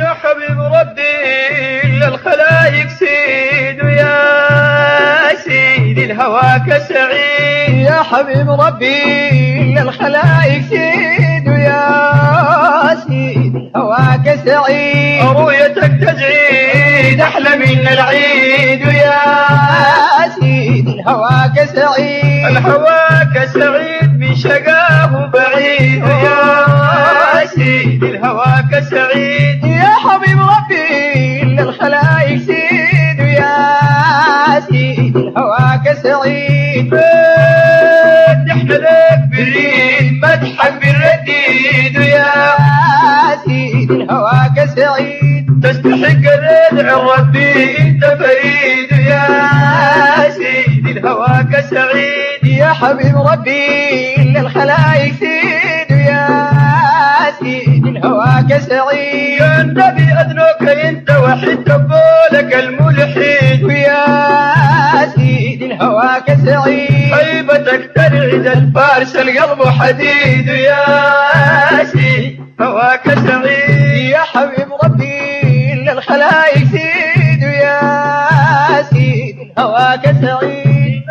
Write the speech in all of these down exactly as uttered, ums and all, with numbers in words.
يا حبيب ربي للخلايق سيد ويا سيدي الهواك سعيد. يا حبيب ربي للخلايق سيد ويا سيدي الهواك سعيد. رؤيتك تزعيد أحلى من العيد ويا سيدي الهواك سعيد. الهواك سعيد من شقاه بعيد ويا سيدي الهواك سعيد. يا حبيب ربي للخلايق سيد ويا سيدي الهواك سعيد. مدحنا لك بريد مدحك بالرديد ويا سيدي الهواك سعيد. تستحق الردع ربي انت فريد ويا سيدي الهواك سعيد. يا حبيب ربي للخلايق سيد ويا سيدي الهواك سعيد. يا النبي أذنك انت وحدت بولك الملحد ويا سيدي الهواك سعيد. هيبتك ترعد الفارس القلب حديد ويا سيدي هواك سعيد. يا حبيب ربي للخلايق سيد ويا سيدي الهواك سعيد.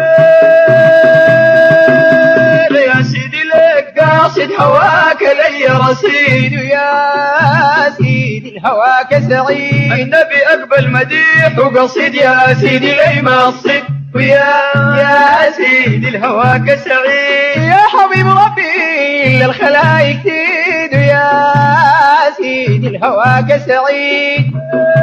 يا سيدي لك قاصد هواك لي رصيد ويا سيدي الهواك سعيد. النبي أقبل مديح وقصيد يا سيدي لي ما الصد ويا يا سيدي الهواك سعيد. يا حبيب ربي للخلايق سيد ويا سيدي الهواك سعيد.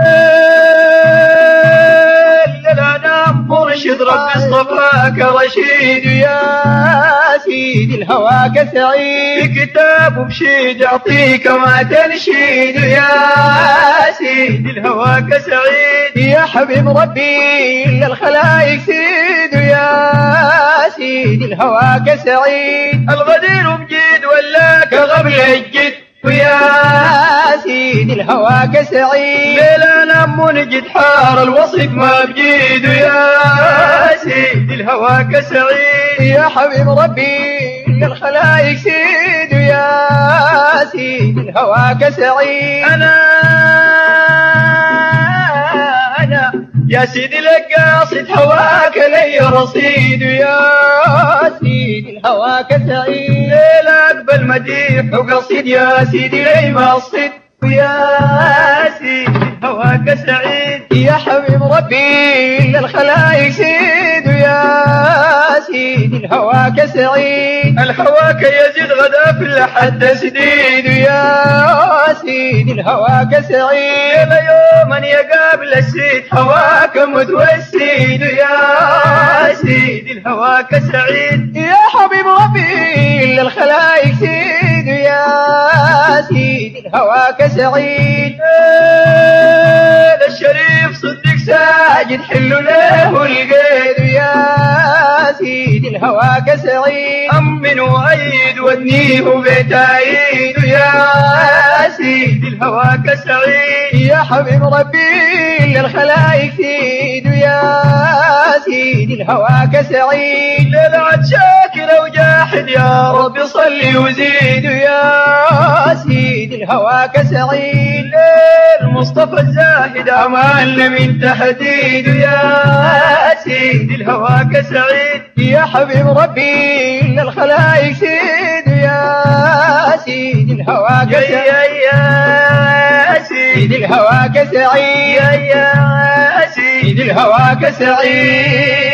للأنام مرشد ربي اصطفاك رشيد ويا سيدي الهواك سعيد. في كتاب بشيد يعطيك ما تنشيد ويا سيدي الهواك سعيد. يا حبيب ربي للخلايق سيد ويا سيدي الهواك سعيد. الغدير بجيد ولاك قبل الجد ويا سيدي الهواك سعيد. ليلة نم ونجد حار الوصف ما بجيد ويا سيدي الهواك سعيد. يا حبيب ربي للخلايق سيد ويا سيدي الهواك سعيد. أنا أنا يا سيدي لك قاصد هواك لي رصيد ويا سيدي الهواك سعيد. ليلة أقبل مديح وقصيد يا سيدي لي ما الصد ويا سيدي هواك سعيد. يا حبيب ربي للخلايق سيد ويا سيدي الهواك سعيد. الهواك يزيد غدا في الحد سديد ويا سيدي الهواك سعيد. ليلة يوما يقابل السيد هواك متوسيد ويا سيدي الهواك سعيد. يا حبيب ربي للخلايق سيد ويا سيدي الهواك سعيد. الشريف صدق ساجد حلو له القيد ويا سيدي الهواك سعيد. أمن وأيد ودنيه بيت عيد ويا سيدي الهواك سعيد. يا حبيب ربي للخلايق سيد ويا سيدي الهواك سعيد. ليلة شاكر وجاحد يا رب صلي وزيد ويا سيدي الهواك سعيد. ليل مصطفى الزاهد أمان من تحديد ويا سيدي الهواك سعيد. يا حبيب ربي للخلايق سيد ويا سيدي الهواك سعيد. يا يا سيدي الهواك سعيد. يا يا سيدي الهواك سعيد.